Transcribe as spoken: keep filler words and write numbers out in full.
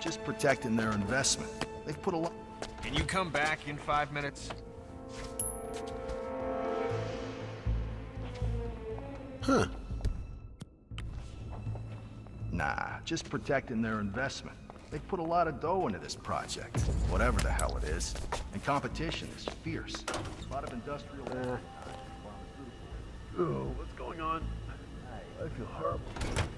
just protecting their investment. They've put a lot... Can you come back in five minutes? Huh. Nah, just protecting their investment. They've put a lot of dough into this project, whatever the hell it is. And competition is fierce. A lot of industrial... Uh. Oh, what's going on? I feel horrible.